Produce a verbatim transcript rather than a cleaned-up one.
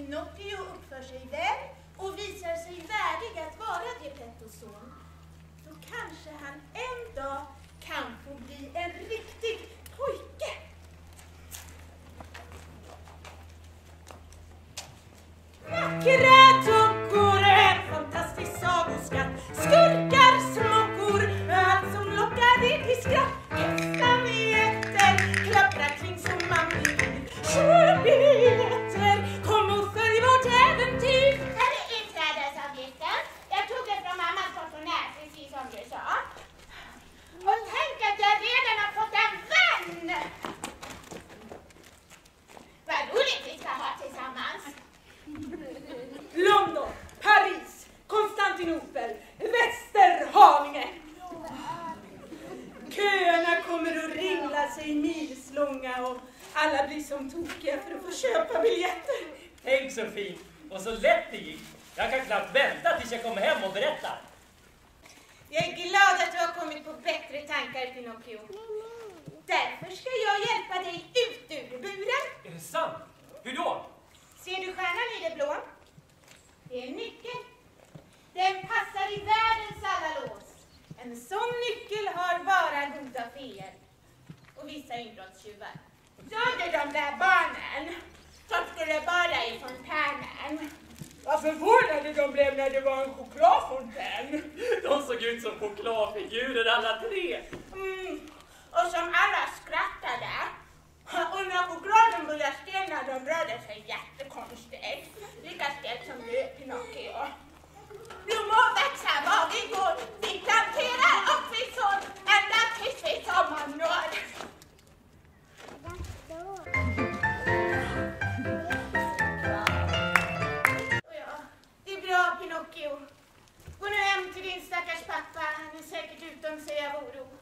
Pinocchio uppför sig väl och visar sig värdig att vara Geppettos son, då kanske han en dag kan få bli en riktig pojke. Vackra dockor, en fantastisk sagoskatt, skurkar, smockor, allt som lockar er till skratt. Hästar, klapprar kring som man vill. Köp biljetter, kom och följ vårt äventyr. Här är inträdesavgiften. Jag tog det från mammas portmonnä, precis som du sa. Och tänk att jag redan har fått en vän! Vad roligt vi ska ha tillsammans. London, Paris, Konstantinopel, Västerhaninge. Köerna kommer att ringla sig milslånga och alla blir som tokiga för att få köpa biljetter. Tänk så fint och så lätt det gick. Jag kan knappt vänta tills jag kommer hem och berättar. Jag är glad att du har kommit på bättre tankar, Pinocchio. Därför ska jag hjälpa dig ut ur buren. Är det sant? Hur då? Ser du stjärnan i det blå? Det är en nyckel. Den passar i världens alla lås. En sån nyckel har bara goda feer och vissa inbrottstjuvar. Såg du de där barnen som skulle bada i fontänen? Vad förvånade de blev när det var en chokladfontän. De såg ut som chokladfigurer alla tre. Mm. Och som alla skrattade. Och när chokladen började stelna, de rörde sig jättekonstigt. Lika stelt som du, Pinocchio. Blommor växer var vi går. Vi planterar och vi sår ända tills vi sommarnår. Ja, det är bra, Pinocchio. Gå nu hem till din stackars pappa. Han är säkert utom sig av oro.